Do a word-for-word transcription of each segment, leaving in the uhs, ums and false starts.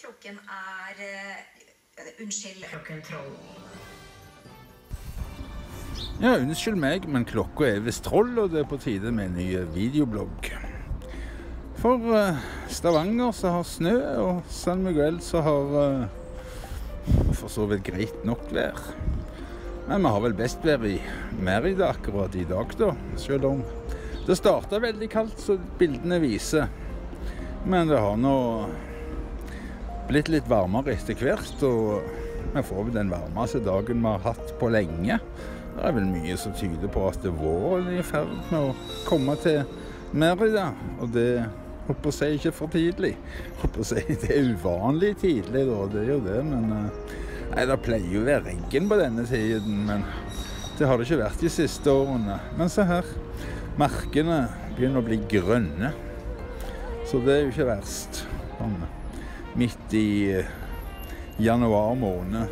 klokken er, uh, unnskyld, klokken troll. Ja, unnskyld meg, men klokka er vist troll, og det er på tide med en ny videoblogg. For uh, Stavanger så har snø, og San Miguel så har uh, for så vidt greit nok vær. Men vi har vel best vær i Mérida akkurat i dag da, selv om det startet veldig kaldt, så bildene viser. Men det har nå blitt litt varmere etter hvert, og vi får vel den varmeste dagen vi har hatt på lenge. Det er vel mye som tyder på at det våren er i ferd med å komme til Mérida, og det håper jeg ikke for tidlig. Håper jeg det er uvanlig tidlig da, det er jo det, men nei, det pleier jo å være regn på denne tiden, men det har det ikke vært de siste årene. Men se her, markene begynner å bli grønne. Så det er jo ikke verst, sånn, midt i januar måned.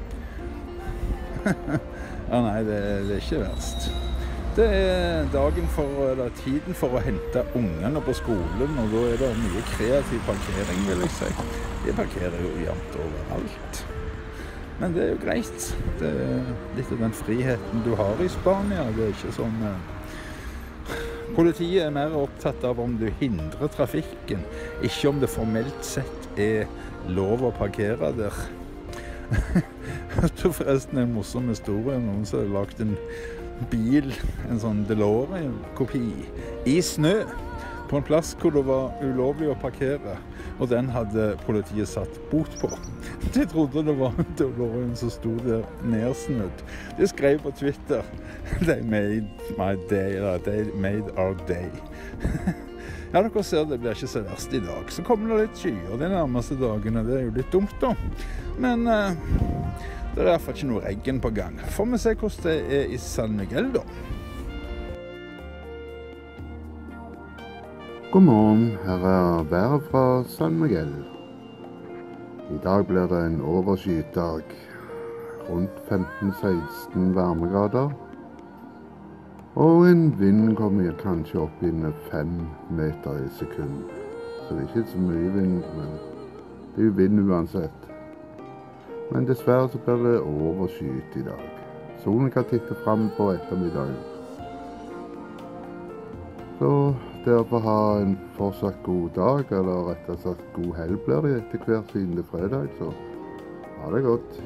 Ja, nei, det, det er ikke verst. Det er dagen for, eller tiden for å hente ungene på skolen, og da er det mye kreativ parkering, vil jeg si. De parkerer jo jevnt overalt. Men det er jo greit. Det er litt av den friheten du har i Spania. Det er ikke sånn... Politiet er mer opptatt av om du hindrer trafikken, ikke om det formelt sett er lov å parkere der. Jeg tror forresten en morsom historie, noen som har lagt en bil, en sånn DeLorean-kopi, i snø, på en plass hvor det var ulovlig å parkere, og den hadde politiet satt bot på. De trodde det var en DeLorean som stod der nedsnødd. De skrev på Twitter, they made my day, eller they made our day. Ja, dere ser, det blir ikke så verst i dag. Så kommer det litt skyer de nærmeste dagene, det er jo litt dumt da. Men uh, det er i hvert fall ikke noe regn på gang. Får vi se hvordan det er i San Miguel da. God morgen, her er været fra San Miguel. I dag blir det en overskyet dag, rundt femten til seksten varmegrader. Og en vind kommer kanskje opp inn med fem meter i sekund. Så det er ikke så mye vind, men det er jo vind uansett. Men dessverre så blir det overskyet i dag. Solen kan titte frem på ettermiddagen. Så dere får ha en fortsatt god dag, eller rett og slett god helg blir det etter hvert siden det er fredag, så ha det godt.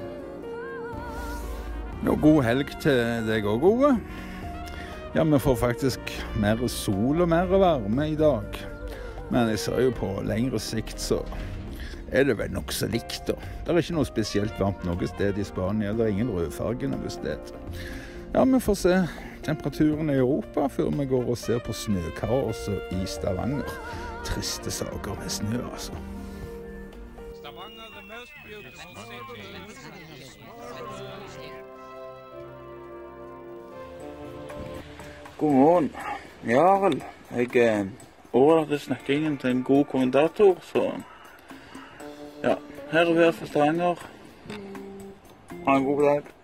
Ja, god helg til deg og gode. Ja, vi får faktisk mer sol og mer varme i dag. Men jeg ser jo på lengre sikt så er det vel nok så likt da. Det er ikke noe spesielt varmt noe sted i Spania, det er ingen rødfarge noe sted. Ja, vi får se temperaturen i Europa før vi går og ser på snøkaoset i Stavanger. Triste saker med snø, altså. Stavanger, the most beautiful city. God morgen. Ja vel, jeg eh, overlater snakkingen til en god kommentator, så ja, her er vi fra Stavanger. Ha en god dag.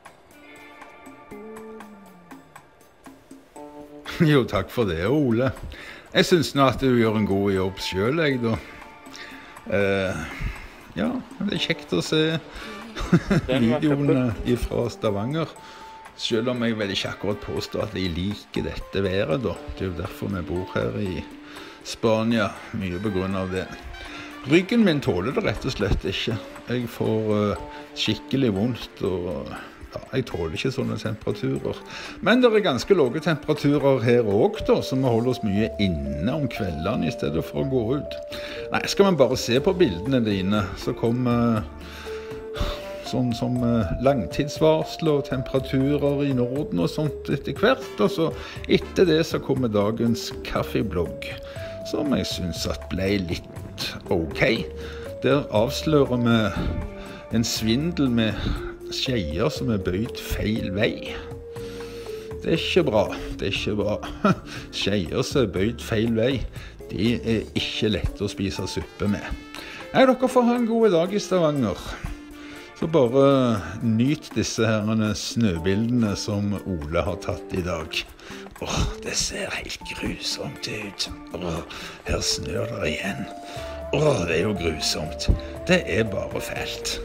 Jo, takk for det, Ole. Jeg synes nå at du gjør en god jobb selv, jeg da. Uh, ja, det er kjekt å se videoene fra Stavanger. Selv om jeg vel ikke akkurat påstår at jeg liker dette været da. Det er jo derfor vi bor her i Spania, mye på grunn av det. Ryggen min tåler det rett og slett ikke. Jeg får uh, skikkelig vondt og... Ja, jeg tåler ikke sånne temperaturer. Men det er ganske lave temperaturer her også, da, så vi holder oss mye inne om kveldene i stedet for å gå ut. Nei, skal man bare se på bildene dine, så kommer sånn som langtidsvarsel og temperaturer i Norden og sånt etter hvert. Og så etter det så kommer dagens kaffeblogg, som jeg synes at ble litt ok. Der avslører vi en svindel med skjeier som er bøyd feil vei. Det er ikke bra, det er ikke bra. Skjeier som er bøyd feil vei, de er ikke lett å spise suppe med. Nei, dere får ha en god dag i Stavanger. Så bare nyt disse herrene snøbildene som Ole har tatt i dag. Åh, det ser helt grusomt ut. Åh, her snør det igjen. Åh, det er jo grusomt. Det er bare fælt.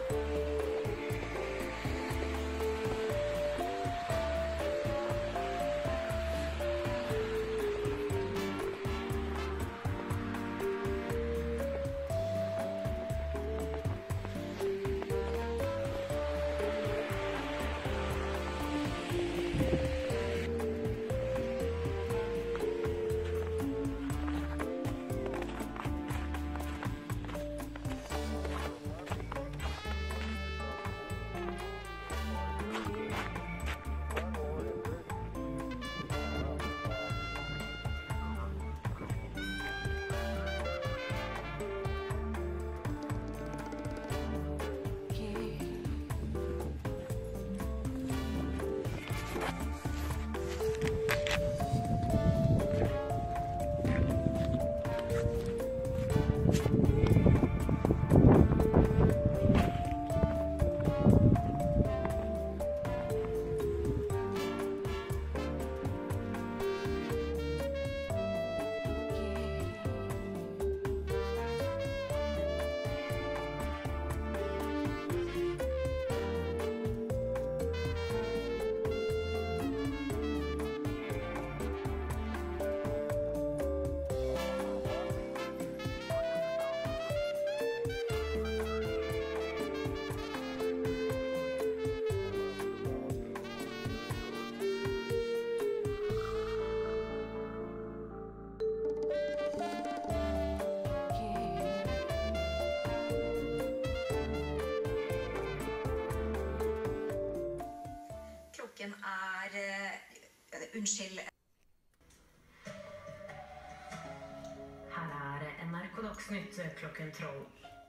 Klokken er uh, Unnskyld. Her er N R K Dagsnytt klokken tolv.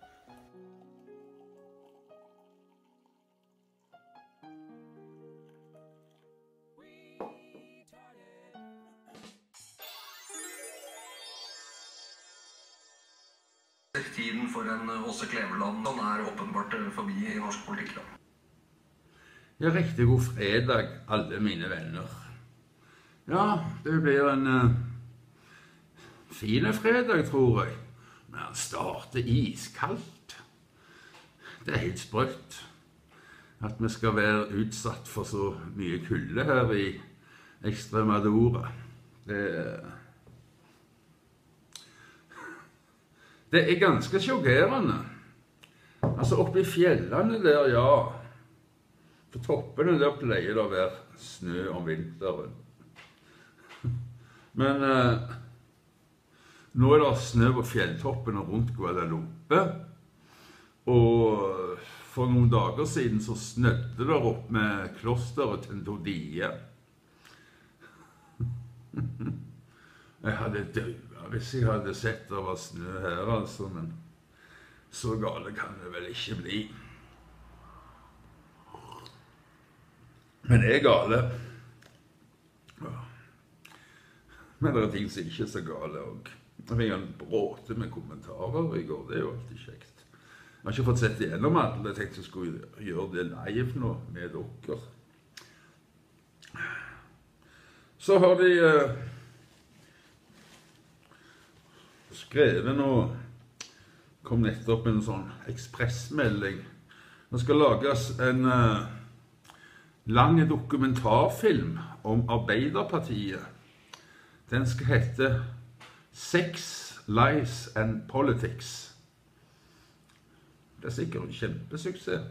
Tiden for en Åse Kleveland, sånn er åpenbart forbi i norsk politikk da. Ja, riktig god fredag, alle mine venner. Ja, det blir en uh, fine fredag, tror jeg. Men han starter iskaldt. Det er helt sprøtt at vi skal være utsatt for så mye kulde her i Extremadura. Det er... Det er ganske sjokkerende. Altså, oppe i fjellene der, ja. På toppene der pleier det å være snø om vinteren. Men eh, nå er det snø på fjelltoppene rundt Guadalupe. Og for noen dager siden så snødde det opp med klosteret Tentodia. Jeg hadde død. Hvis jeg hadde sett det var snø her, altså, men så gale kan det vel ikke bli. Men det er gale. Ja. Men det er ting som ikke er så gale, og jeg fikk en bråte med kommentarer i går, det er jo alltid kjekt. Jeg har ikke fått sett igjennom alle, jeg tenkte jeg skulle gjøre det live nå med dere. Så har de... Uh, skrevet nå, kom nettopp en sånn ekspressmelding. Det skal lages en uh, lang dokumentarfilm om Arbeiderpartiet. Den skal hete Sex, Lies and Politics. Det er sikkert en kjempesuksess.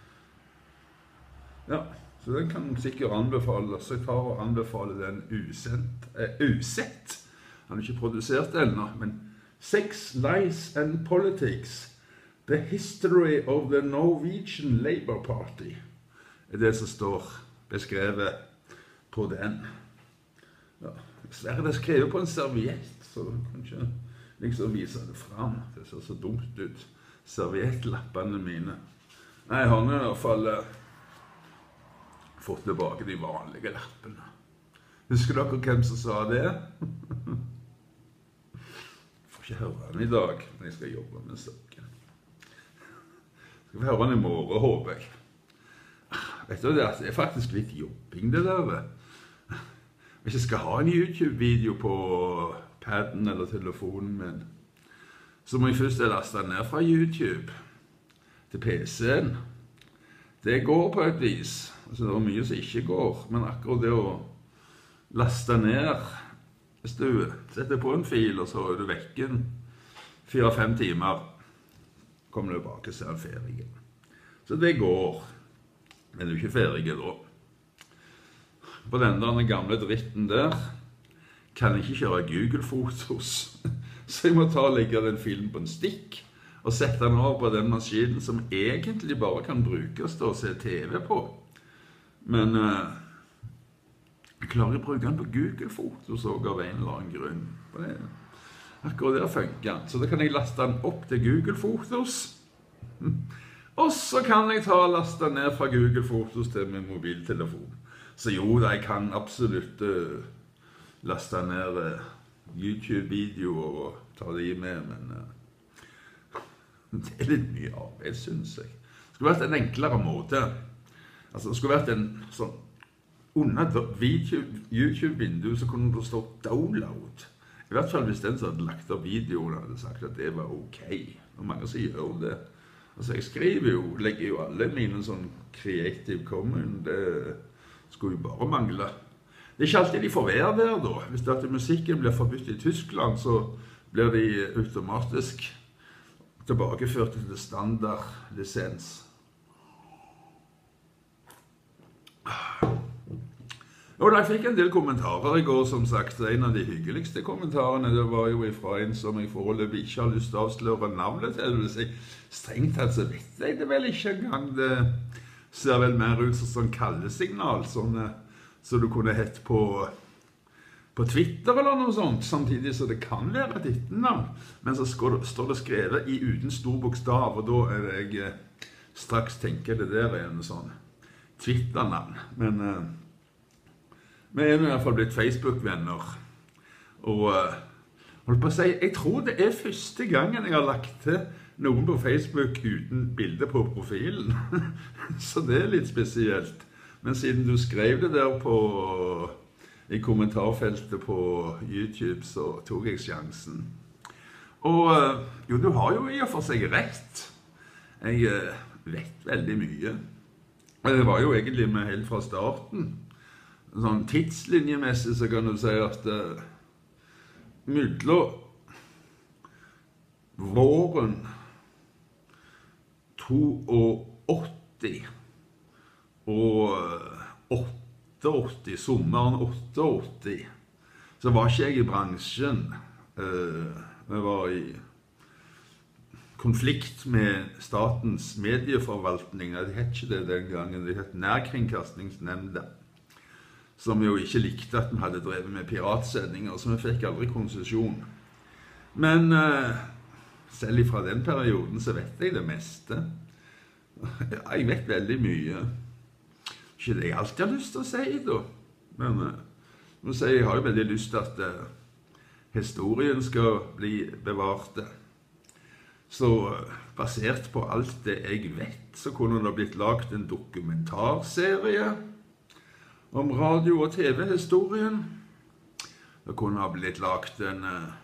Ja, så den kan sikkert anbefales. Så jeg tar og anbefaler den usendt, eh, usett. Han har ikke produsert ennå, men Sex, Lies and Politics, The History of the Norwegian Labour Party, er det som står beskrevet på den. Ja, dessverre det er skrevet på en serviett, så du kan ikke liksom vise det frem. Det ser så dumt ut, serviettlappene mine. Nei, jeg har nå i hvert fall uh, fått tilbake de vanlige lappene. Husker dere hvem som sa det? Jeg skal ikke høre den i dag, men jeg skal jobbe med saken. Skal vi høre den i morgen, håper jeg. Vet du det, det er faktisk litt jobbing det der. Hvis jeg skal ha en YouTube-video på padden eller telefonen min, så må jeg først laste den ned fra YouTube til P C-en. Det går på et vis. Altså, det er mye som ikke går, men akkurat det å laste ned, hvis du setter på en fil, og så er du vekken fire-fem timer, kommer du tilbake og ser den ferdig. Så det går, men du er ikke ferdig da. På den der gamle dritten der kan jeg ikke kjøre Google-fotos, så jeg må ta og legge den filen på en stikk og sette den over på den maskinen som egentlig bare kan brukes til å se T V på. Men uh, jeg klarer å bruke den på Google-fotos og av en eller annen grunn. Det, akkurat der funker den. Så da kan jeg laste den opp til Google-fotos. Og så kan jeg ta og laste den ned fra Google-fotos til min mobiltelefon. Så jo, da jeg kan absolutt uh, laste ned uh, YouTube-videoer og ta de med, men uh, det er litt mye arbeid, synes jeg. Det skulle vært en enklere måte. Altså, det skulle vært en sånn, under YouTube-vinduet så kunne det stå download. I hvert fall hvis den som hadde lagt opp videoen hadde sagt at det var ok. Og mange som gjør det. Altså, jeg skriver jo, legger jo alle mine sånn Creative Commons, det skulle jo bare mangle. Det er ikke alltid de får være der da. Hvis det at musikken blir forbudt i Tyskland, så blir de automatisk tilbakeført til standard lisens. Og da fikk jeg en del kommentarer i går, som sagt. En av de hyggeligste kommentarene, det var jo ifra en som jeg foreløpig ikke har lyst til å avsløre navnet til. Det vil si, strengt tatt så vet jeg det vel ikke engang. Det ser vel mer ut som sånn kallesignal, sånn så du kunne hett på, på Twitter eller noe sånt, samtidig så det kan være et etternavn. Men så står det skrevet i uten stor bokstav, og da er det jeg straks tenker det der er en sånn Twitter-navn. Men uh, vi er i hvert fall blitt Facebook-venner. Og uh, holdt på å si, jeg tror det er første gangen jeg har lagt til noen på Facebook uten bilde på profilen. Så det er litt spesielt. Men siden du skrev det der på, i kommentarfeltet på YouTube, så tok jeg sjansen. Og jo, du har jo i og for seg rett. Jeg vet veldig mye. Det var jo egentlig med helt fra starten. Sånn tidslinjemessig så kan du si at uh, midler våren åttito og åttiåtte, sommeren åttiåtte, så var ikke jeg i bransjen. Jeg var i konflikt med statens medieforvaltning. Det het ikke det den gangen, det het Nærkringkastingsnemnda, som jo ikke likte at vi hadde drevet med piratsendinger, så vi fikk aldri konsesjon. Men selv fra den perioden så vet jeg det meste. Jeg vet veldig mye. Ikke det jeg alltid har lyst til å si da, men uh, jeg har jo veldig lyst til at uh, historien skal bli bevart. Så uh, basert på alt det jeg vet, så kunne det blitt lagt en dokumentarserie om radio- og T V-historien. Det kunne ha blitt lagt en uh,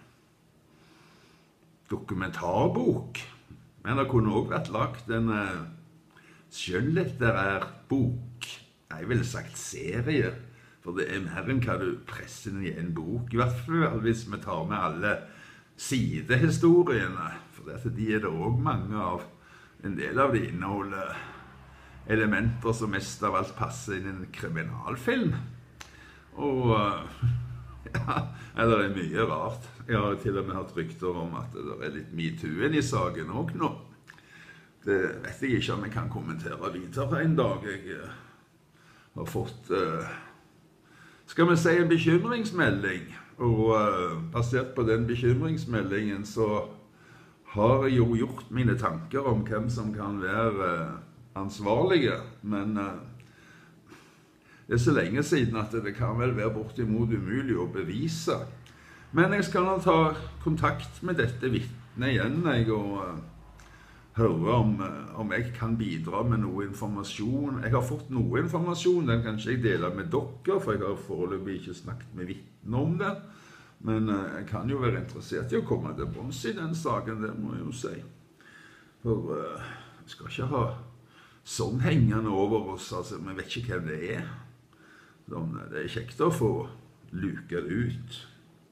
dokumentarbok, men det kunne også vært lagt en uh, skjønnlitterær bok. Jeg ville sagt serie, for det er mer enn hva du presser i en bok. I hvert fall hvis vi tar med alle sidehistoriene, for dette, de er det også mange av. En del av de inneholder elementer som mest av alt passer inn i en kriminalfilm. Og ja, det er mye rart. Jeg har til og med hatt rykter om at det er litt MeToo-en i saken også nå. Det vet jeg ikke om jeg kan kommentere videre en dag. Jeg har fått, uh, skal vi si, en bekymringsmelding. Og uh, basert på den bekymringsmeldingen så har jeg jo gjort mine tanker om hvem som kan være uh, ansvarlige. Men uh, det er så lenge siden at det kan vel være bortimot umulig å bevise. Men jeg skal nå ta kontakt med dette vitnet igjen, jeg, og uh, høre om, om jeg kan bidra med noe informasjon. Jeg har fått noe informasjon, den kan ikke jeg dele med dere, for jeg har foreløpig ikke snakket med vitner om det. Men uh, jeg kan jo være interessert i å komme til bunns i den saken, det må jeg jo si. For uh, vi skal ikke ha sånn hengende over oss, altså, vi vet ikke hvem det er. Sånn, det er kjekt å få luke det ut.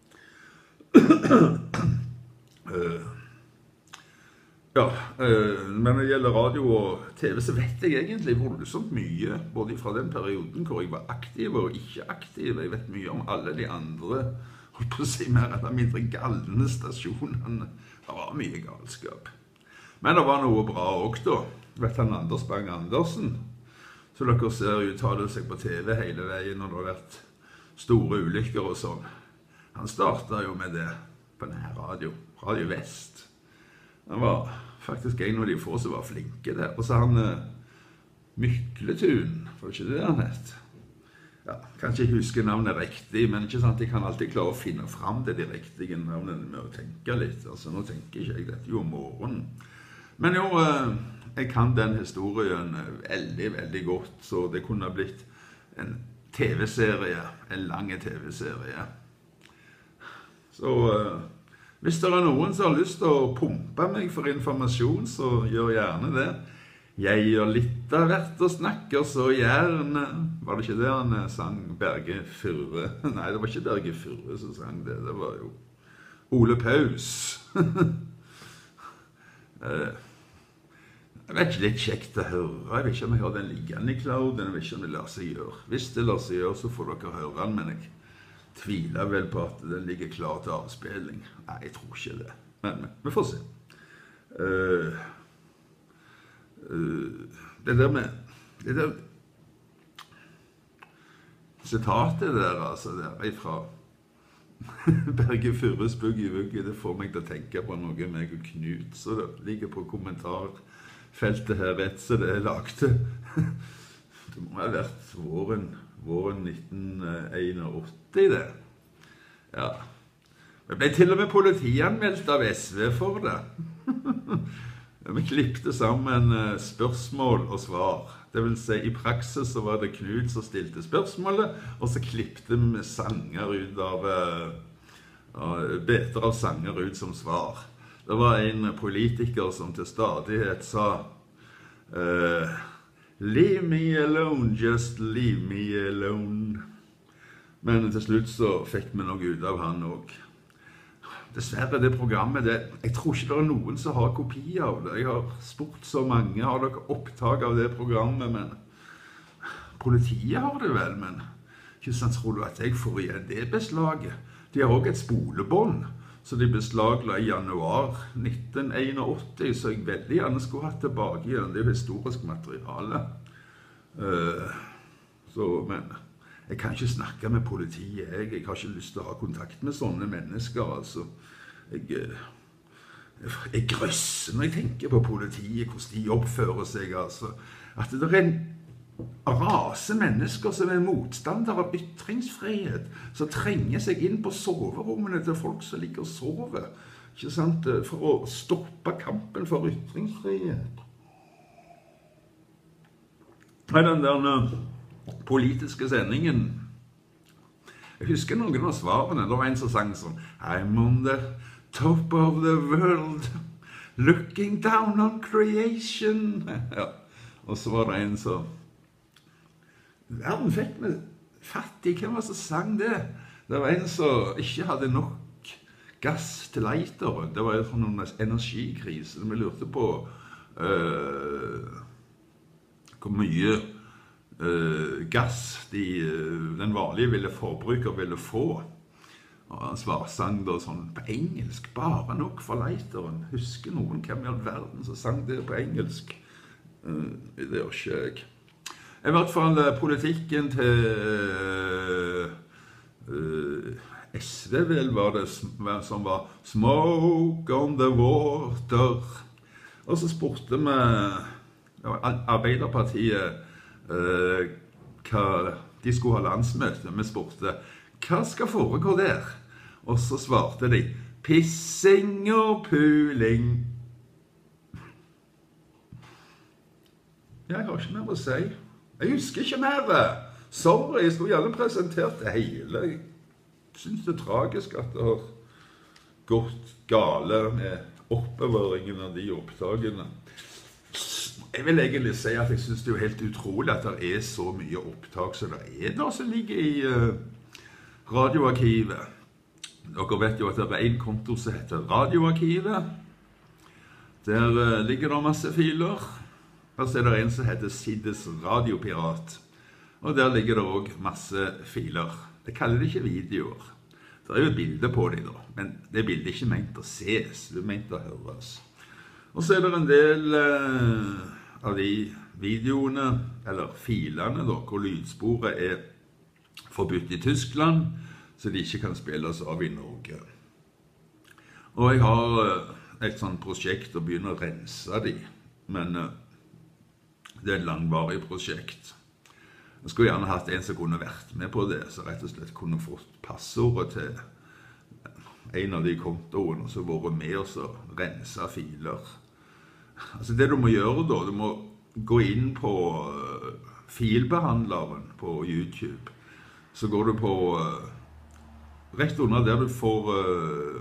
uh, ja, uh, men når det gjelder radio og TV, så vet jeg egentlig voldsomt mye, både fra den perioden hvor jeg var aktiv og ikke aktiv. Jeg vet mye om alle de andre, holdt på å si mer eller mindre galne stasjonene. Det var mye galskap. Men det var noe bra også da. Vet han Anders Bang Andersen, så dere ser uttale seg på TV hele veien når det har vært store ulykker og sånn. Han startet jo med det på denne radio, Radio Vest. Han var faktisk en av de få som var flinke der. Og så han uh, Mykletun, var ikke det han het? Ja, kanskje ikke huske navnet riktig, men ikke sant, jeg kan alltid klare å finne frem til de riktige navnene med å tenke litt. Altså, nå tenker ikke jeg dette jo om morgenen. Men jo, uh, jeg kan den historien veldig, veldig godt, så det kunne ha blitt en TV-serie, en lang TV-serie. Så uh, hvis det er noen som har lyst til å pumpe meg for informasjon, så gjør gjerne det. Jeg gjør litt av hvert og snakker så gjerne. Var det ikke det han sang Berge Furre? Nei, det var ikke Berge Furre som sang det, det var jo Ole Paus. uh, Jeg vet ikke, litt kjekt å høre. Jeg vet ikke om jeg har den liggende i clouden. Jeg vet ikke om det lar seg gjøre. Hvis det lar seg gjøre, så får dere høre den, men jeg tviler vel på at den ligger klar til avspilling. Nei, jeg tror ikke det. Men, men vi får se. Uh, uh, det der med... Det der... Sitatet der, altså, der ifra Berge Furres Boogie-Woogie, det får meg til å tenke på noe meg og Knut, så det ligger på kommentarfeltet her rett, så det er lagt. Det må ha vært våren, våren nitten åttién, det. Ja. Vi ble til og med politianmeldt av S V for det. Vi klippte sammen spørsmål og svar. Det vil si, i praksis så var det Knut som stilte spørsmålet, og så klippte vi sanger ut av, uh, beter av sanger ut som svar. Det var en politiker som til stadighet sa, uh, leave me alone, just leave me alone. Men til slutt så fikk vi noe ut av han også. Dessverre, det programmet, det, jeg tror ikke det er noen som har kopi av det. Jeg har spurt så mange, har dere opptak av det programmet, men politiet har det vel, men ikke sant, tror du at jeg får igjen det beslaget? De har også et spolebånd, så de beslagla i januar nitten åttién, så jeg veldig gjerne skulle hatt tilbake igjen. Det er jo historisk materiale. Uh, så, men... Jeg kan ikke snakke med politiet, jeg. Jeg har ikke lyst til å ha kontakt med sånne mennesker, altså. Jeg, jeg grøsser når jeg tenker på politiet, hvordan de oppfører seg, altså. At det er en rase mennesker som er motstander av ytringsfrihet, som trenger seg inn på soverommene til folk som ligger og sover, ikke sant? For å stoppe kampen for ytringsfrihet. Nei, den der... politiske sendingen. Jeg husker noen av svarene. Det var en som sang sånn I'm on the top of the world looking down on creation. Ja. Og så var det en som verden fikk meg fattig. Hvem var som sang det? Det var en som ikke hadde nok gass til lighteren. Det var jo noen energikrise. Vi lurte på uh, hvor mye Uh, gass de, uh, den vanlige ville forbruker ville få. Og han svarsang da sånn på engelsk, bare nok for lighteren. Husker noen hvem i all verden som sang det på engelsk? Uh, det er ikke jeg. I hvert fall uh, politikken til uh, uh, S V vel var det som var Smoke on the water. Og så spurte vi ja, Arbeiderpartiet Uh, hva de skulle ha landsmøte. Vi spurte, hva skal foregå der? Og så svarte de, pissing og puling. Jeg har ikke mer å si. Jeg husker ikke mer. Sorry, jeg skulle gjerne presentert det hele. synes det er tragisk at det har gått gale med oppbevaringen av de opptakene. Jeg vil egentlig si at jeg synes det er helt utrolig at det er så mye opptak som det er da som ligger i uh, radioarkivet. Dere vet jo at det er en konto som heter Radioarkivet. Der uh, ligger det masse filer. Og så er det en som heter Siddes Radiopirat. Og der ligger det også masse filer. Det kaller det ikke videoer. Det er jo et bilde på dem da, men det bildet er ikke ment å ses, det er ment å høres. Og så er det en del uh, av de videoene, eller filene da, hvor lydsporet er forbudt i Tyskland, så de ikke kan spilles av i Norge. Og jeg har uh, et sånt prosjekt å begynne å rense de, men uh, det er et langvarig prosjekt. Jeg skulle gjerne hatt en som kunne vært med på det, så rett og slett kunne fått passordet til en av de kontoene, og så vært med oss og rense filer. Altså det du må gjøre da, du må gå inn på uh, filbehandleren på YouTube. Så går du på, uh, rett under der du får uh,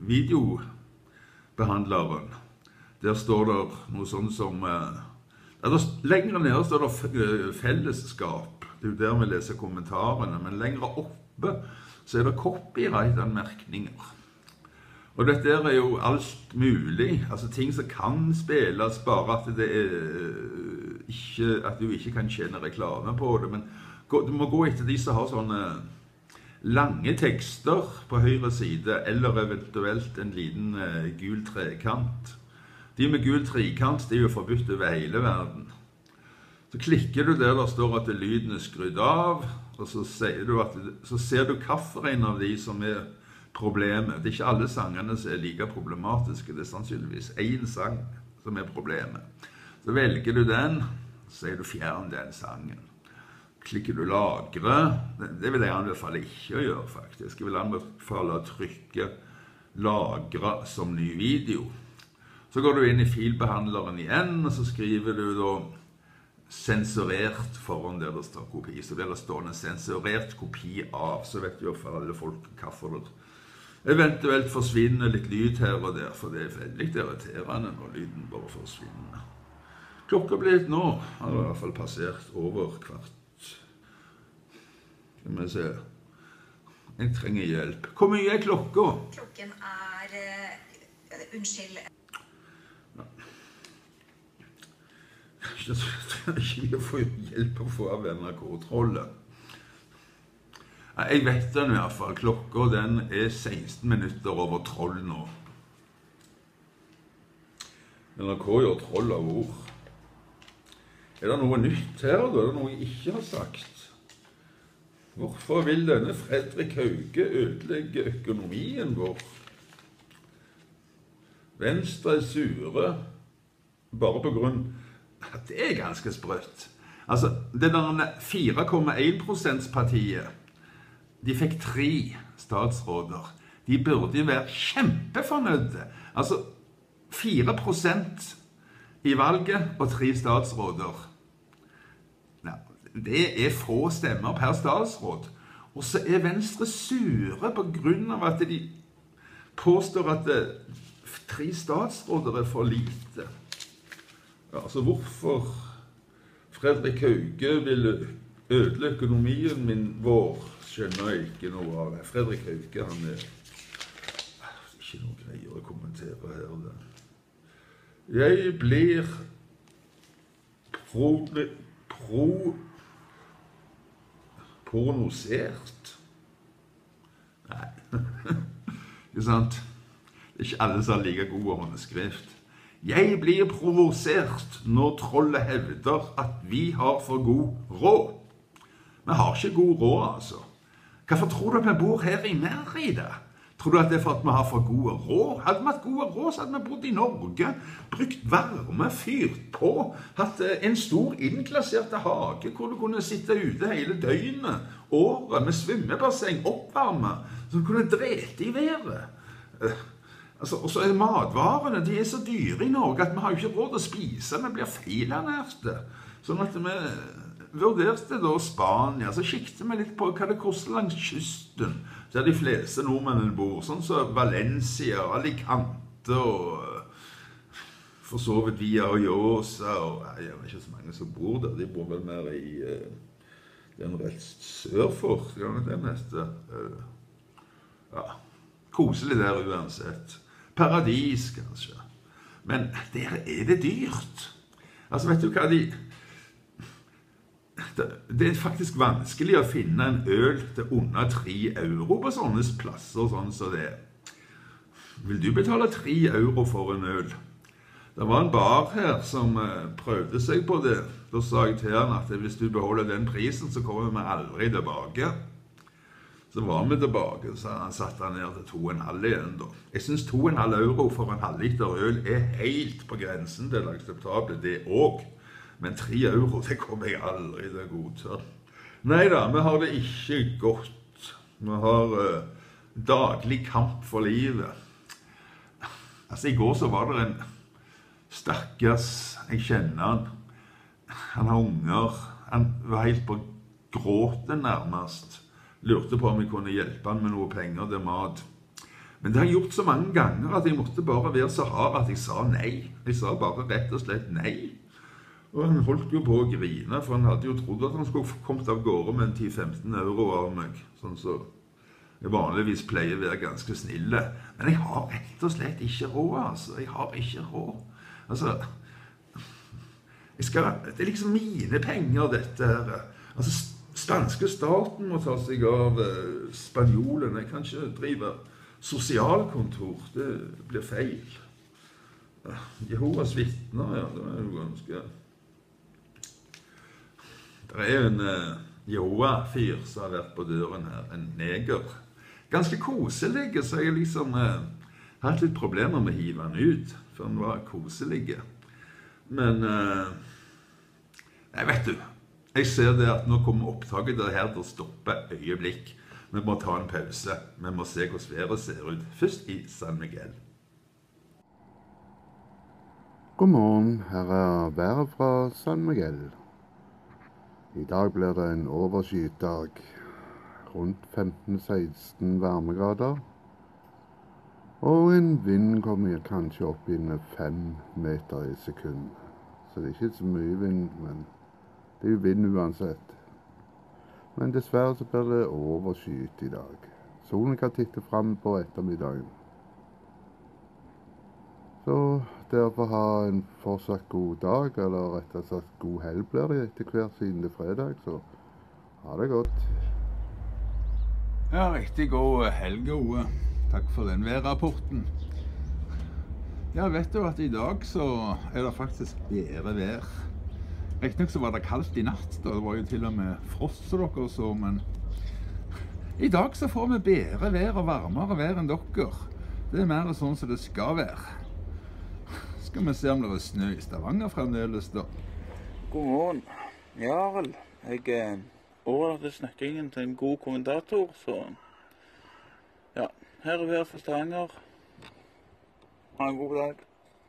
videobehandleren. Der står det noe sånt som, uh, der, lenger nede står det fellesskap. Det er jo der vi leser kommentarene, men lenger oppe så er det copyright-anmerkninger. Og dette er jo alt mulig, altså ting som kan spilles, bare at, det er ikke, at du ikke kan tjene reklame på det. Men du må gå etter de som har sånne lange tekster på høyre side, eller eventuelt en liten uh, gul trekant. De med gul trekant, de er jo forbudt over hele verden. Så klikker du der, der står at lyden er skrudd av, og så ser du, at, så ser du hvilken av de som er problemet. Det er ikke alle sangene som er like problematiske, det er sannsynligvis en sang som er problemet. Så velger du den, så sier du fjern den sangen. Klikker du lagre, det vil jeg anbefale ikke å gjøre faktisk. Jeg vil anbefale å trykke lagre som ny video. Så går du inn i filbehandleren igjen, og så skriver du da sensurert foran der det står kopi. Så blir det stående sensurert kopi av, så vet jo for alle folk hvorfor det eventuelt forsvinner litt lyd her og der, for det er veldig irriterende når lyden bare forsvinner. Klokka ble litt nå, har i hvert fall passert over kvart. Skal vi se. Jeg trenger hjelp. Hvor mye er klokka? Klokken er... Uh, unnskyld. Jeg tror ikke vi får hjelp å få av N R K-trollet. Jeg vet den i hvert fall. Klokka den er seksten minutter over troll nå. N R K gjør troll av ord. Er det noe nytt her da? Er det noe jeg ikke har sagt? Hvorfor vil denne Fredrik Hauge ødelegge økonomien vår? Venstre er sure bare på grunn. Det er ganske sprøtt. Altså, det der fire komma en prosent partiet, de fikk tre statsråder. De burde jo være kjempefornøyde. Altså, fire prosent i valget og tre statsråder. Ja, det er få stemmer per statsråd. Og så er Venstre sure på grunn av at de påstår at det, tre statsråder er for lite. Ja, altså hvorfor Fredrik Hauge vil ødelegge økonomien min vår, skjønner jeg ikke noe av. Fredrik Hauge, han er ikke noe greier å kommentere her. Da. Jeg blir pro, pro, pornosert. Nei, ikke sant? Det er ikke alle som har like god håndskrift. Jeg blir provosert når trollet hevder at vi har for god råd. Vi har ikke god råd, altså. Hvorfor tror du at vi bor her i Merida? Tror du at det er for at vi har for gode råd? Hadde vi hatt gode råd, så hadde vi bodd i Norge, brukt varme, fyrt på, hatt en stor innklasserte hage, hvor du kunne sitte ute hele døgnet, året, med svømmebasseng, oppvarme, så du kunne drete i været. Altså, og så er matvarene, de er så dyre i Norge at vi har jo ikke råd til å spise, vi blir feilernærte. Sånn at vi vurderte da Spania, så kikket vi litt på hva det koster langs kysten. der de fleste nordmennene bor, sånn som Valencia, Alicante og for så vidt via Ojosa, og jeg vet ikke så mange som bor der, de bor vel mer i uh, den rett sør for, det neste. Uh, ja, koselig der uansett. Paradis, kanskje. Men der er det dyrt. Altså, vet du hva de... Det, det er faktisk vanskelig å finne en øl til under tre euro på sånne plasser, sånn som det. Vil du betale tre euro for en øl? Det var en bar her som uh, prøvde seg på det. Da sa jeg til han at hvis du beholder den prisen, så kommer vi aldri tilbake. Så var vi tilbake, så han satte han ned til to og en halv igjen da. Jeg synes to og en halv euro for en halv liter øl er helt på grensen til akseptable, det også. Men tre euro, det kommer jeg aldri til å godta. Neida, vi har det ikke godt. Vi har uh, daglig kamp for livet. Altså, i går så var det en stakkars, jeg kjenner han. Han har unger. Han var helt på gråten nærmest. Lurte på om jeg kunne hjelpe han med noe penger til mat. Men det har jeg gjort så mange ganger at jeg måtte bare være så hard at jeg sa nei. Jeg sa bare rett og slett nei. Og han holdt jo på å grine, for han hadde jo trodd at han skulle kommet av gårde med en ti til femten euro av meg. Sånn så jeg vanligvis pleier å være ganske snille. Men jeg har rett og slett ikke råd, altså. Jeg har ikke råd. Altså, jeg skal, det er liksom mine penger, dette her. Altså, spanske staten må ta seg av uh, spanjolene. Jeg kan ikke drive sosialkontor, det blir feil. Uh, Jehovas vitner, ja, det er jo ganske... Det er en uh, Jehova-fyr som har vært på døren her, en neger. Ganske koselig, så jeg liksom... Uh, Jeg har hatt litt problemer med å hive han ut, for han var koselig. Men, uh, nei, vet du, jeg ser det at nå kommer opptaket der her til å stoppe øyeblikk. Vi må ta en pause, vi må se hvordan været ser ut, først i San Miguel. God morgen, her er været fra San Miguel. I dag blir det en overskyet dag, rundt femten til seksten varmegrader. Og en vind kommer kanskje opp innen fem meter i sekund. Så det er ikke så mye vind, men det er jo vind uansett. Men dessverre så blir det overskyet i dag. Solen kan titte frem på ettermiddagen. Så derfor ha en fortsatt god dag, eller rett og slett god helg blir det etter hver siden det er fredag, så ha det godt. Ja, riktig god helg, Ove. Takk for den værrapporten. Ja, vet du at i dag så er det faktisk bedre vær. Riktignok så var det kaldt i natt, da. Det var jo til og med frost som dere så, men i dag så får vi bedre vær og varmere vær enn dere. Det er mer sånn som det skal være. Skal vi se om det er snø i Stavanger fremdeles da. God morgen. Ja vel, jeg eh, overlater snakkingen til en god kommentator, så ja. Her er vi her fra Stavanger. Ha en god dag.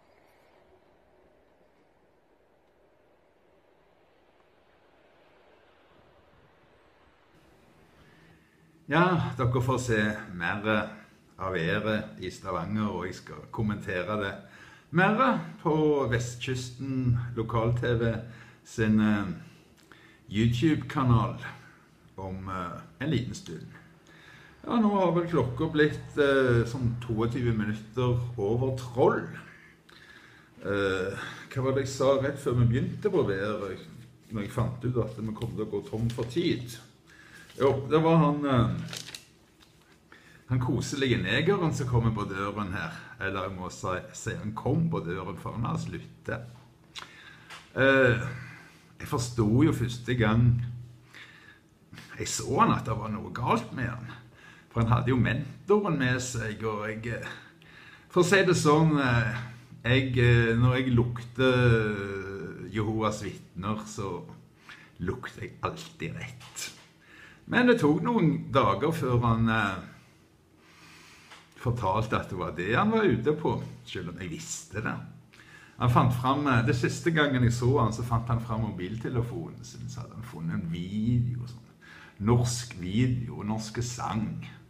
Ja, dere får se mer av været i Stavanger, og jeg skal kommentere det mer på Vestkysten lokal-tv sin YouTube-kanal om en liten stund. Ja, nå har vel klokka blitt eh, sånn tjueto minutter over tolv. Eh, hva var det jeg sa rett før vi begynte på været, når jeg fant ut at vi kom til å gå tom for tid? Jo, det var han, eh, han koselige negeren som kom på døren her. Eller jeg må si, si han kom på døren for han har sluttet. Eh, jeg forstod jo første gang jeg så han at det var noe galt med han. For han hadde jo mentoren med seg, og jeg, for å si det sånn, jeg, når jeg lukter Jehovas vitner, så lukter jeg alltid rett. Men det tok noen dager før han eh, fortalte at det var det han var ute på, selv om jeg visste det. Han fant frem, det siste gangen jeg så han, så fant han frem mobiltelefonen sin, så hadde han funnet en video, sånn, norsk video, norske sang.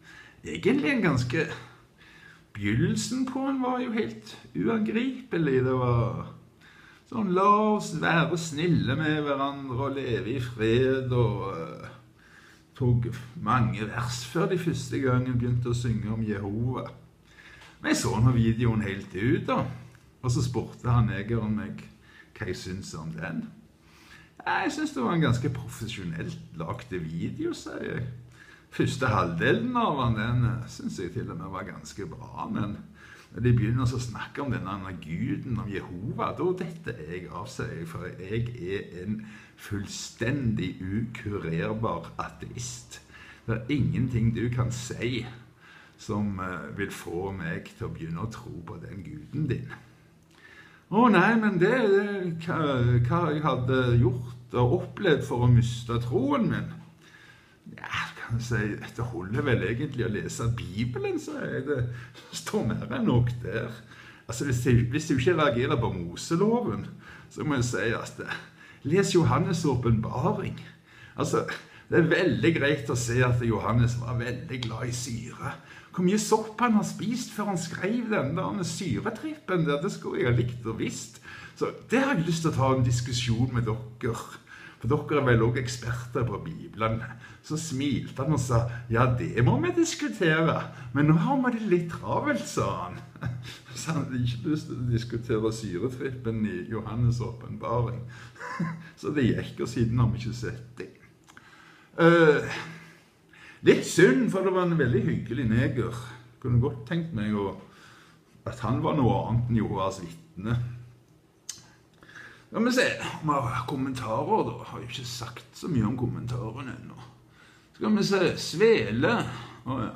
egentlig en ganske... Begynnelsen på den var jo helt uangripelig. Det var sånn, la oss være snille med hverandre og leve i fred, og uh, tog mange vers før de første gangen begynte å synge om Jehova. Men jeg så denne videoen helt ut da, og så spurte han negeren meg hva jeg synes om den. Jeg synes det var en ganske profesjonelt lagte video, sier jeg. Første halvdelen av den, den synes jeg til og med var ganske bra, men når de begynner å snakke om denne guden, om Jehova, da dette jeg av seg, for jeg er en fullstendig ukurerbar ateist. Det er ingenting du kan si som vil få meg til å begynne å tro på den guden din. Å nei, men det er hva, hva jeg hadde gjort og opplevd for å miste troen min. Ja, kan jeg si, det holder vel egentlig å lese Bibelen, så er det står mer enn nok der. Altså, hvis du, hvis du ikke reagerer på Moseloven, så må jeg si at les Johannes' åpenbaring. Altså, det er veldig greit å se at Johannes var veldig glad i syre. Hvor mye sopp han har spist før han skrev den der syretrippen der, det skulle jeg ha likt og visst. Så det har jeg lyst til å ta en diskusjon med dere. For dere er vel også eksperter på Bibelen. Så smilte han og sa, ja, det må vi diskutere. Men nå har vi det litt travelt, sa han. Så han hadde ikke lyst til å diskutere syretrippen i Johannes' åpenbaring. Så det gikk, og siden har vi ikke sett det. Uh, litt synd, for det var en veldig hyggelig neger. Jeg kunne godt tenkt meg å, at han var noe annet enn Jehovas vitne. Skal vi se, om jeg har kommentarer da, har jeg ikke sagt så mye om kommentarene ennå. Skal vi se, svele, å ja.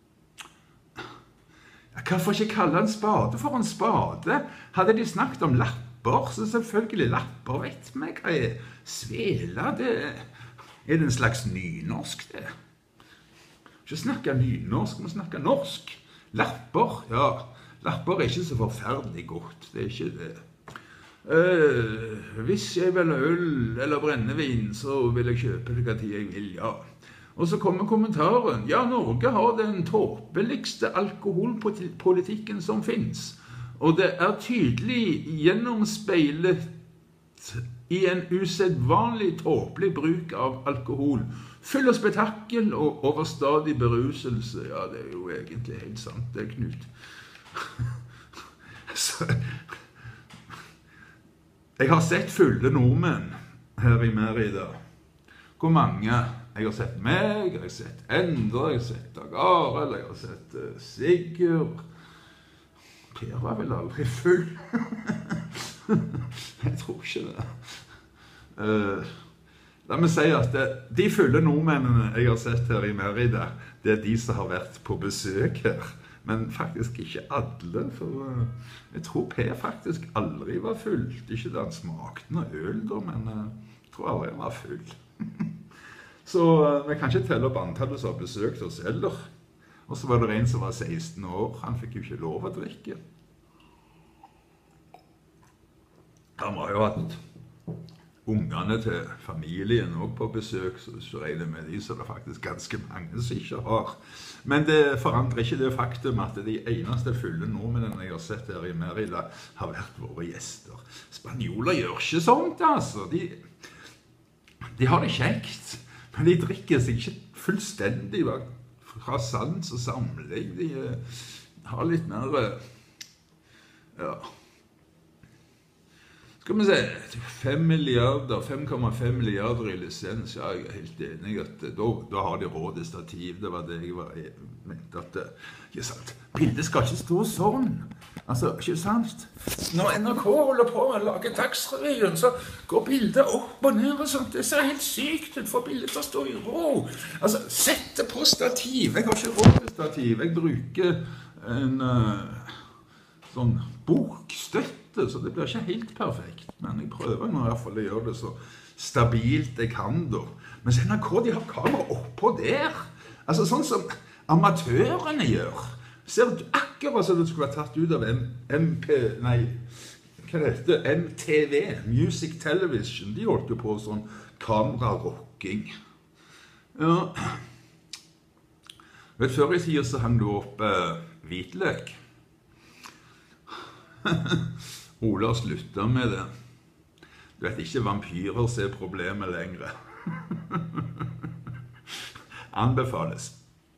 Ja, hvorfor ikke kalle en spade for en spade? Hadde de snakket om lapper, så selvfølgelig lapper vet vi hva er. Svele, det er, er det en slags nynorsk det? Ikke snakke nynorsk, men snakke norsk. Lapper, ja, lapper er ikke så forferdelig godt, det er ikke det. Uh, hvis jeg vil ha øl eller brennevin, så vil jeg kjøpe det hva tid jeg vil, ja. Og så kommer kommentaren. Ja, Norge har den tåpeligste alkoholpolitikken som finnes. Og det er tydelig gjennomspeilet i en usedvanlig tåpelig bruk av alkohol. Full av spetakkel og overstadig beruselse. Ja, det er jo egentlig helt sant, det er Knut. Så... Jeg har sett fulle nordmenn her i Merida. Hvor mange? Jeg har sett meg, jeg har sett Endre, jeg har sett Dag Arild, jeg har sett uh, Sigurd. Per var vel aldri full. Jeg tror ikke det. Uh, la meg si at det, de fulle nordmennene jeg har sett her i Merida, det er de som har vært på besøk her. Men faktisk ikke alle, for uh, jeg tror Per faktisk aldri var full. Ikke da han smakte noe øl da, men uh, jeg tror aldri han var full. Så uh, vi kan ikke telle opp antallet som har besøkt oss heller. Og så var det en som var seksten år, han fikk jo ikke lov å drikke. Han var jo hatt ungene til familien også på besøk, så hvis du regner med de, så er det faktisk ganske mange som ikke har. Men det forandrer ikke det faktum at de eneste fulle nordmennene jeg har sett her i Merida har vært våre gjester. Spanjoler gjør ikke sånt, altså. De, de har det kjekt, men de drikker seg ikke fullstendig fra sans og samling. De uh, har litt mer, uh, ja... Skal vi se, fem milliarder, fem komma fem milliarder i lisens, ja, jeg er helt enig at da, da har de råd til stativ, det var det jeg var, jeg mente at, ikke sant, bildet skal ikke stå sånn, altså, ikke sant? Når N R K holder på å lage Dagsrevyen, så går bildet opp og ned og sånt, det ser helt sykt ut, for bildet til å stå i ro. Altså, sett det på stativ, jeg har ikke råd til stativ, jeg bruker en uh, sånn bokstøtt, så det blir ikke helt perfekt, men jeg prøver nå i hvert fall å gjøre det så stabilt jeg kan da. Men så N R K, de har kamera oppå der, altså sånn som amatørene gjør. Ser du akkurat som det skulle være tatt ut av M P, nei, hva er dette? M T V, Music Television, de holdt jo på sånn kamerarocking. Ja. Vet, før i tiden så hang du opp eh, hvitløk. Ola slutta med det. Du vet, ikke vampyrer ser problemet lengre. Anbefales.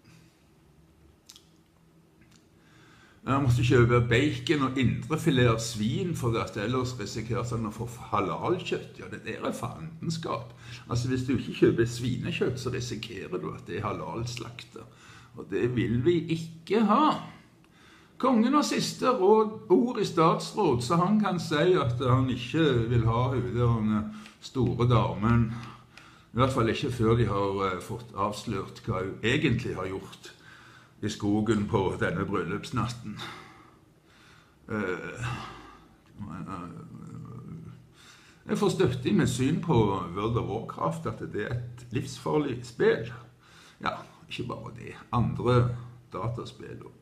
Jeg måtte kjøpe bacon og indrefilet av svin, for at ellers risikerte han å få halalkjøtt. Ja, det der er fandenskap. Altså, hvis du ikke kjøper svinekjøtt, så risikerer du at det er halalslakter. Og det vil vi ikke ha. Kongen har siste råd, ord i statsråd, så han kan si at han ikke vil ha den store damen. I hvert fall ikke før de har fått avslørt hva hun egentlig har gjort i skogen på denne bryllupsnatten. Jeg får støtte i mitt syn på World of Warcraft at det er et livsfarlig spill. Ja, ikke bare det. Andre dataspill også.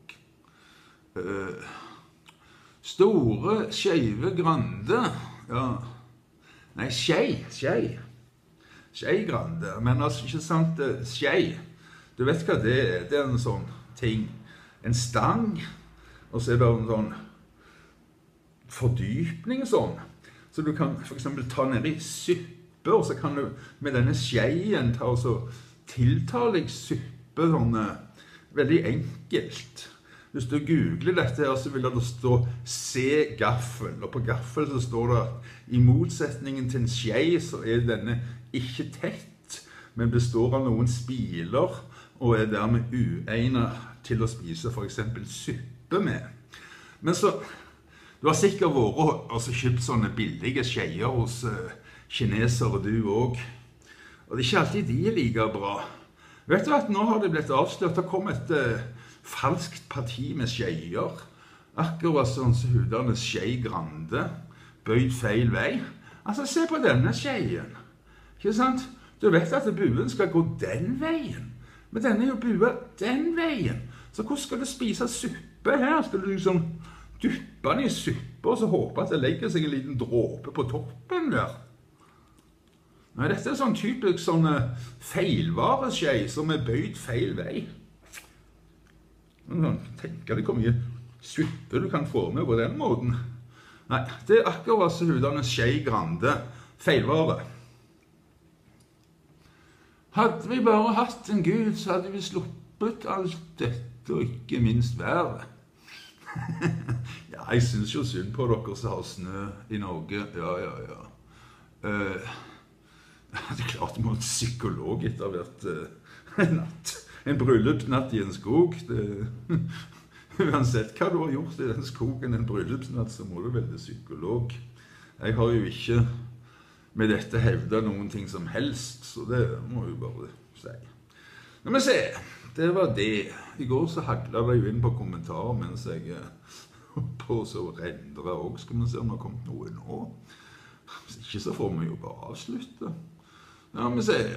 Store, skjeve grande. Ja. Nei, skjei, skjei. Skjei grande. Men altså, ikke sant, skjei. Du vet hva det er? Det er en sånn ting, en stang, og så er det en sånn fordypning sånn, så du kan for eksempel ta ned i suppe, og så kan du med denne skjeien ta og så tilta deg suppe sånn, veldig enkelt. Hvis du googler dette her, så vil det stå se gaffel, og på gaffel så står det at i motsetningen til en skjei så er denne ikke tett, men består av noen spiler, og er dermed uegnet til å spise for eksempel suppe med. Men så, du har sikkert vært og altså, kjøpt sånne billige skjeier hos uh, kinesere du også. Og det er ikke alltid de er like bra. Vet du at nå har det blitt avslørt, det kom et uh, falskt parti med skjeier. Akkurat sånn som hudernes skjei grande, bøyd feil vei. Altså, se på denne skjeien. Ikke sant? Du vet at buen skal gå den veien. Men denne er jo bua den veien. Så hvordan skal du spise suppe her? Skal du liksom dyppe den i suppe, og så håpe at det legger seg en liten dråpe på toppen der? Nei, dette er sånn typisk sånn feilvareskjei som er bøyd feil vei. Tenk deg hvor mye suppe du kan få med på den måten. Nei, det er akkurat så hudene skjei grande feilvare. Hadde vi bare hatt en Gud, så hadde vi sluppet alt dette, og ikke minst været. Ja, jeg synes jo synd på dere som har snø i Norge. Ja, ja, ja. Uh, det er klart det må en psykolog etter hvert uh, natt. En bryllupsnatt i en skog. Det, uansett hva du har gjort i den skogen en bryllupsnatt, så må du velge psykolog. Jeg har jo ikke med dette hevda noen ting som helst, så det må jeg bare si. Nå må vi se, det var det. I går så haglet det jo inn på kommentarer mens jeg på så rendre også. Skal vi se om det har kommet noe nå. Hvis ikke så får vi jo bare avslutte. Ja, vi se.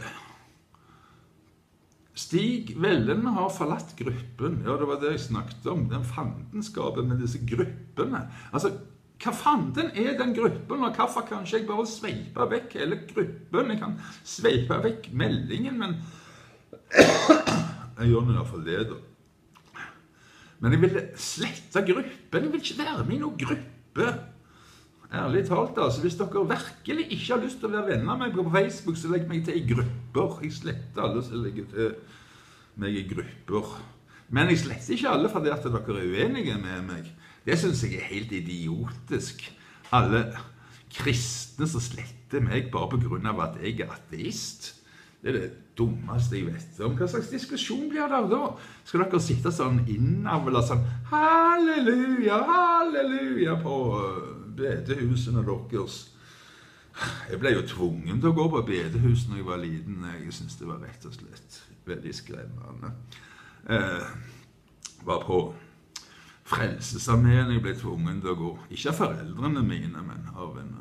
Stig Vellen har forlatt gruppen. Ja, det var det jeg snakket om. Den fandenskapen med disse gruppene. Altså, hva fanden er den gruppen, og hvorfor kan ikke jeg bare sveipe vekk hele gruppen? Jeg kan sveipe vekk meldingen, men jeg gjør det i hvert fall det da. Men jeg vil slette gruppen, jeg vil ikke være med i noen gruppe. Ærlig talt altså, hvis dere virkelig ikke har lyst til å være venner med meg på Facebook, så legger meg til i grupper. Jeg sletter alle som legger til meg i grupper. Men jeg sletter ikke alle fordi at dere er uenige med meg. Det synes jeg er helt idiotisk. Alle kristne som sletter meg bare på grunn av at jeg er ateist. Det er det dummeste jeg vet om. Hva slags diskusjon blir det da? Skal dere sitte sånn innavla sånn halleluja, halleluja på bedehusene deres? Jeg ble jo tvungen til å gå på bedehus når jeg var liten. Jeg synes det var rett og slett veldig skremmende. Eh, var på Frelsesarmeen jeg ble tvungen til å gå. Ikke av foreldrene mine, men av en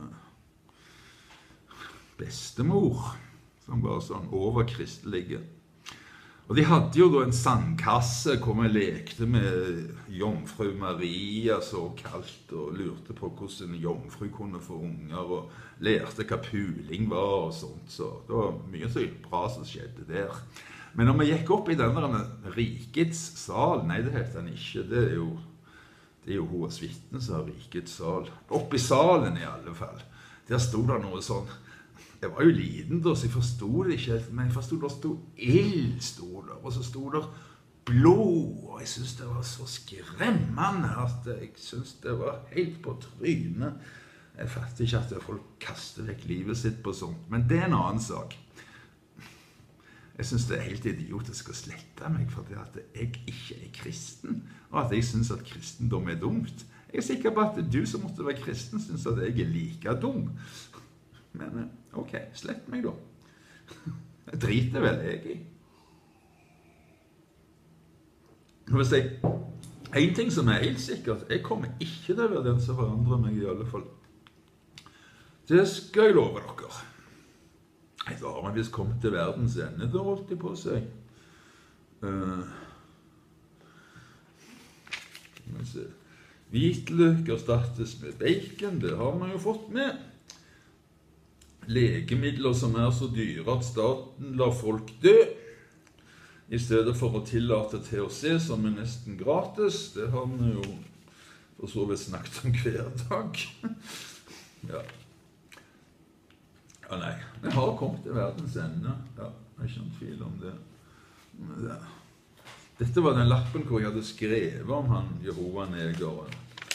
bestemor som var sånn overkristelige. Og de hadde jo da en sandkasse hvor vi lekte med Jomfru Maria så kalt, og lurte på hvordan en jomfru kunne få unger, og lærte hva puling var og sånt, så det var mye så bra som skjedde der. Men når vi gikk opp i denne rikets sal, nei, det heter den ikke, det er jo, det er jo Jehovas vitner som har rikets sal. Opp i salen i alle fall. Der stod det noe sånn, jeg var jo liten da, så jeg forstod det ikke helt, men jeg forstod det stod ild, stod der, og så stod det blod, og jeg synes det var så skremmende at jeg synes det var helt på trynet. Jeg fatter ikke at folk kaster vekk livet sitt på sånt, men det er en annen sak. Jeg synes det er helt idiotisk å slette meg fordi at jeg ikke er kristen, og at jeg synes at kristendom er dumt. Jeg er sikker på at du som måtte være kristen synes at jeg er like dum. Men ok, slett meg da. Jeg driter vel jeg i. Nå vil jeg si, en ting som er helt sikkert, jeg kommer ikke til å være den som forandrer meg i alle fall. Det skal jeg love dere. Jeg har man visst kommet til verdens ende, da holdt jeg på å si. Uh, Hvitløk erstattes med bacon, det har man jo fått med. Legemidler som er så dyre at staten lar folk dø, i stedet for å tillate T H C som er nesten gratis. Det har vi jo for så vidt snakket om hver dag. Ja. Ja, nei. Vi har kommet til verdens ende. Ja, jeg er ikke noen tvil om det. Ja. Dette var den lappen hvor jeg hadde skrevet om han Jehova-negeren.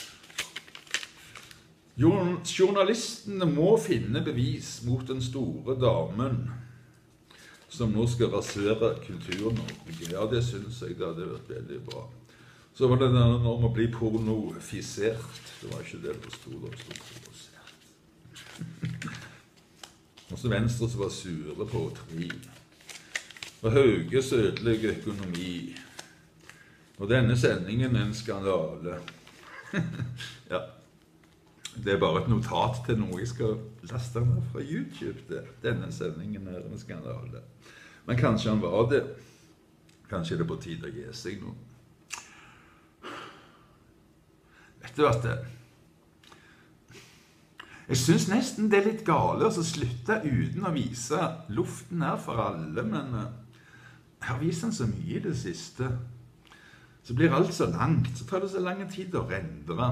Journalistene må finne bevis mot den store damen som nå skal rasere kultur-Norge. Ja, det synes jeg det hadde vært veldig bra. Så var det den om å bli pornofisert. Det var ikke det det stod, det stod provosert. Og så Venstre som var sure på tre. Og Hauges ødelegger økonomi. Og denne sendingen er en skandale. Ja. Det er bare et notat til noe jeg skal laste ned fra YouTube. Det. Denne sendingen er en skandale. Men kanskje han var det. Kanskje det er på tide å gi seg noe. Vet du hva det? Jeg synes nesten det er litt gale å slutte uten å vise luften her for alle, men jeg har vist den så mye i det siste. Så blir alt så langt, så tar det så lang tid å rendre.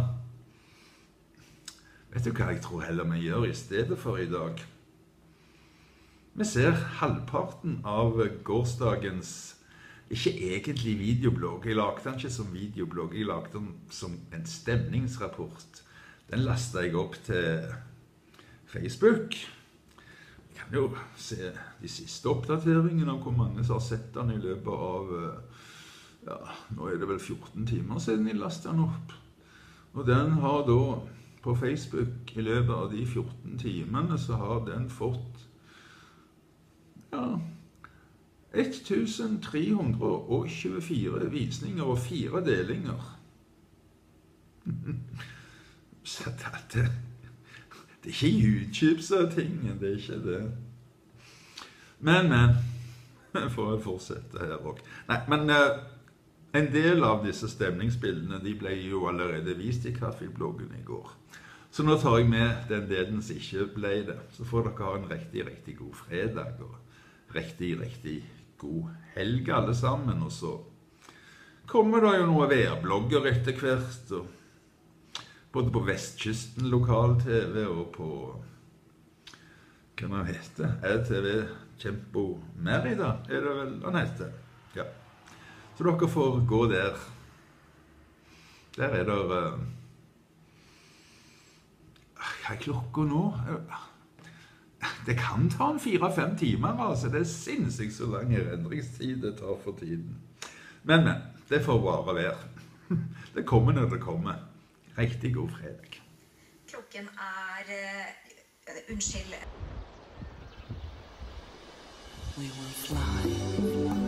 Vet du hva jeg tror heller vi gjør i stedet for i dag? Vi ser halvparten av gårsdagens, ikke egentlig videoblogg, jeg lagde den ikke som videoblogg, jeg lagde den som en stemningsrapport. Den lastet jeg opp til Facebook. Jeg kan jo se de siste oppdateringene om hvor mange som har sett den i løpet av, ja, nå er det vel fjorten timer siden jeg lastet den opp. Og den har da på Facebook i løpet av de fjorten timene så har den fått ja, tusen tre hundre tjuefire visninger og fire delinger. Så det, det er ikke YouTube så tingen, det er ikke det. Men, men, jeg får fortsette her også. Nei, men en del av disse stemningsbildene, de ble jo allerede vist i Kaffe-bloggen i går. Så nå tar jeg med den delen som ikke ble det. Så får dere ha en riktig, riktig god fredag, og riktig, riktig god helg alle sammen. Og så kommer det jo noen værblogger etter hvert, og både på Vestkysten lokal-T V og på, hva det heter, R T V Kjempo Merida, er det vel han heter? Ja. Så dere får gå der. Der er det... Hva er klokka nå? Det kan ta en fire-fem timer, altså. Det er sinnssykt så lang endringstid det tar for tiden. Men, men, det får bare være. Det kommer når det kommer. Riktig god fredag. Klokken er... Uh, unnskyld. We will fly.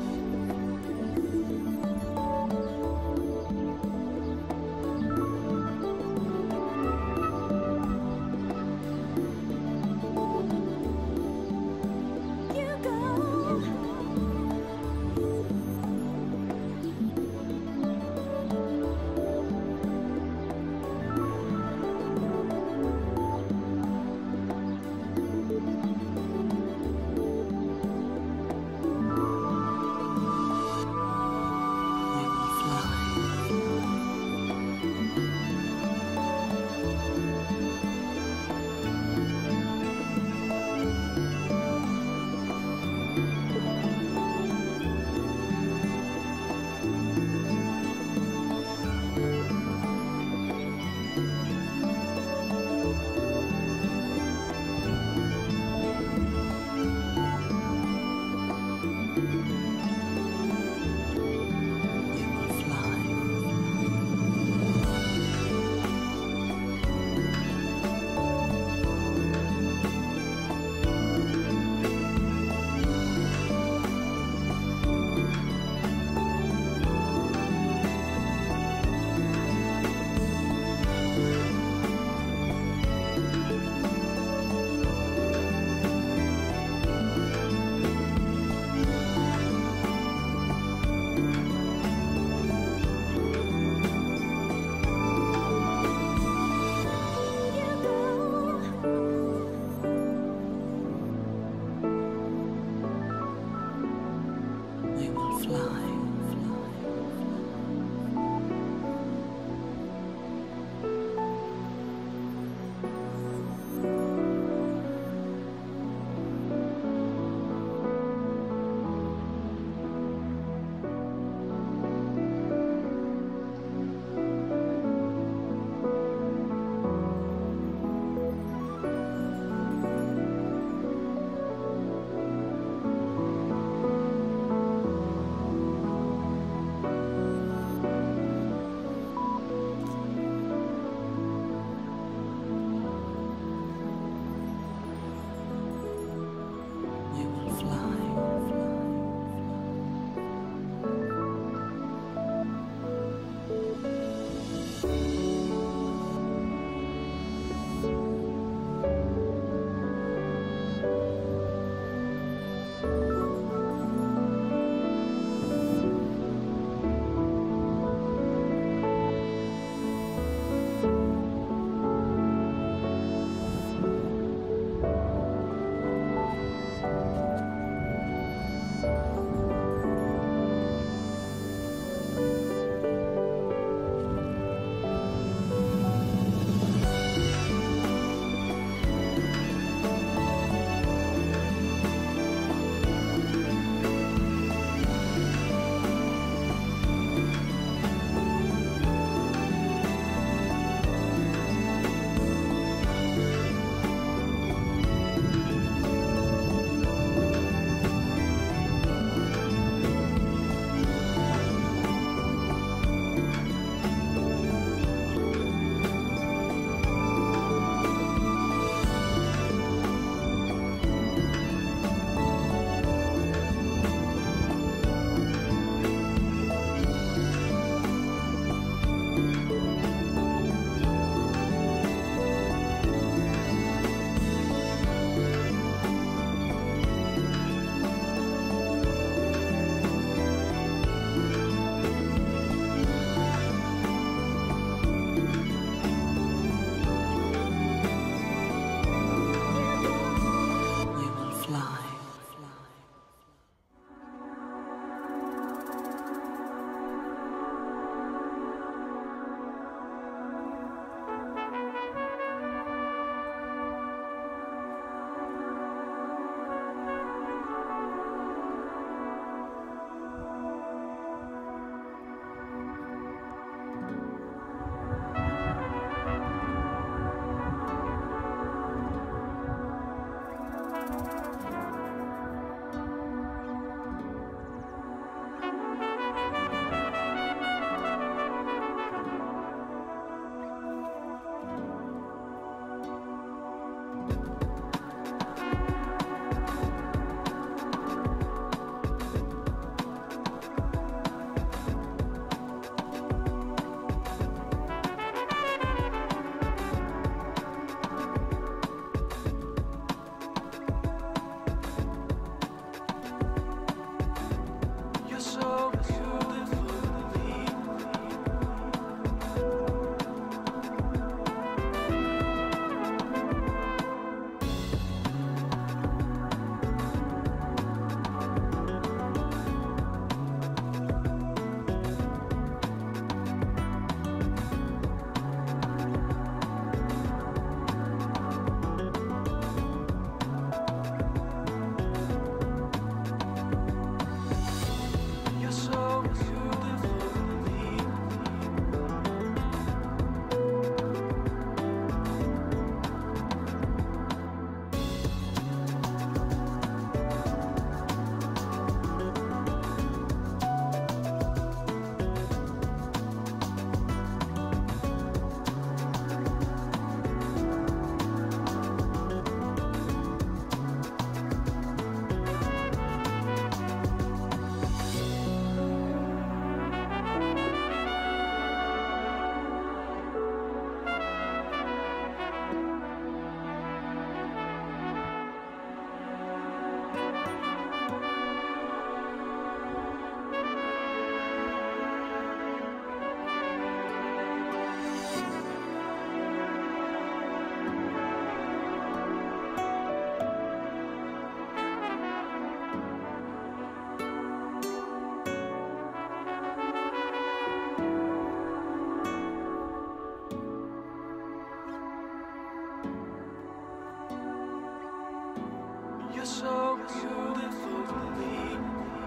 You're so beautiful to me.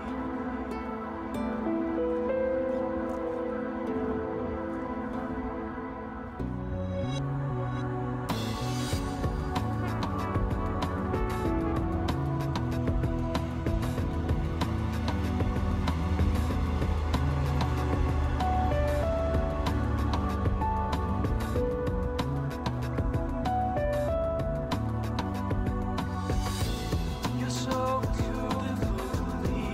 You're so beautiful to me.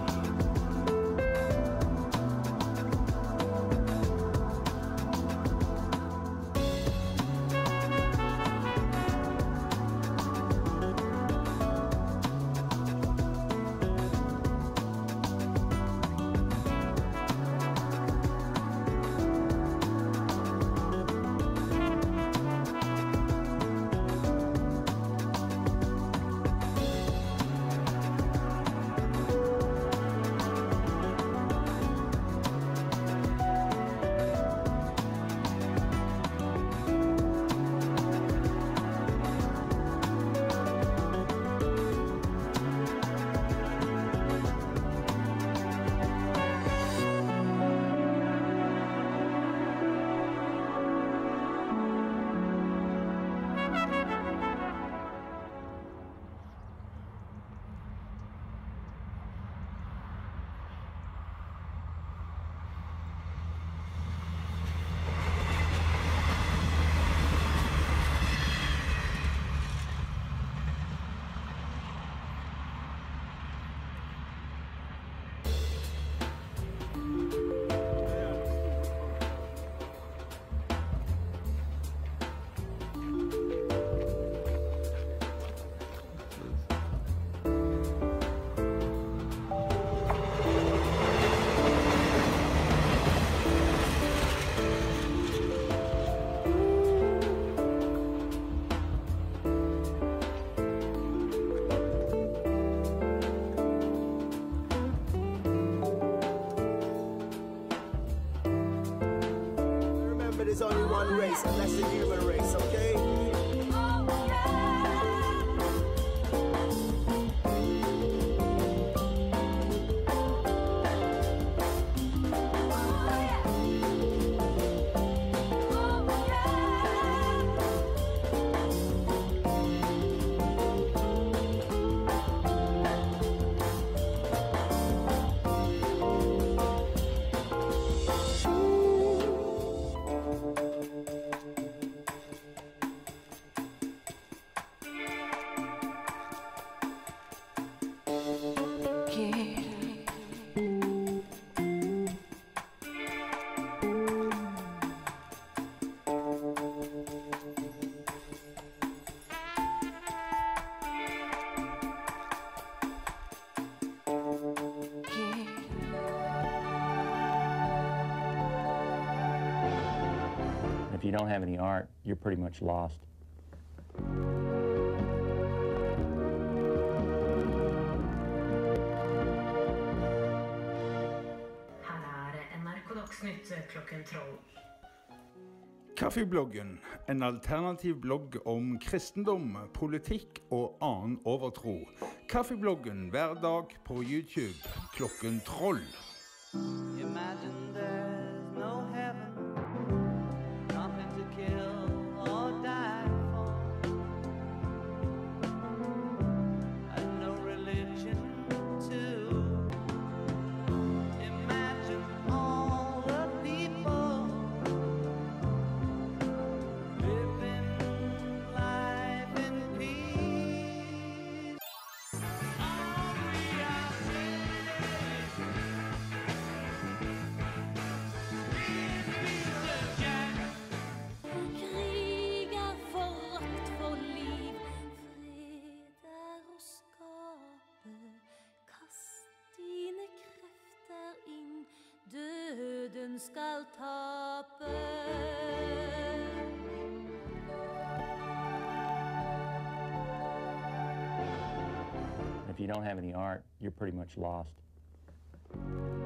Remember, there's only one race, and that's the human race, okay? If you don't have any art, you're pretty much lost. Her er N R K Dagsnytt klokken tolv. Kaffebloggen, en alternativ blogg om kristendom, politikk og annen overtro. Kaffebloggen hver dag på YouTube klokken tolv. Imagine there's no heaven, nothing to kill or die for, and no religion too. Imagine all the people living life in peace. All we are saying Krig er forakt for liv, fred er å skape. Kast dine krefter inn, døden skal tape. If you don't have any art, you're pretty much lost.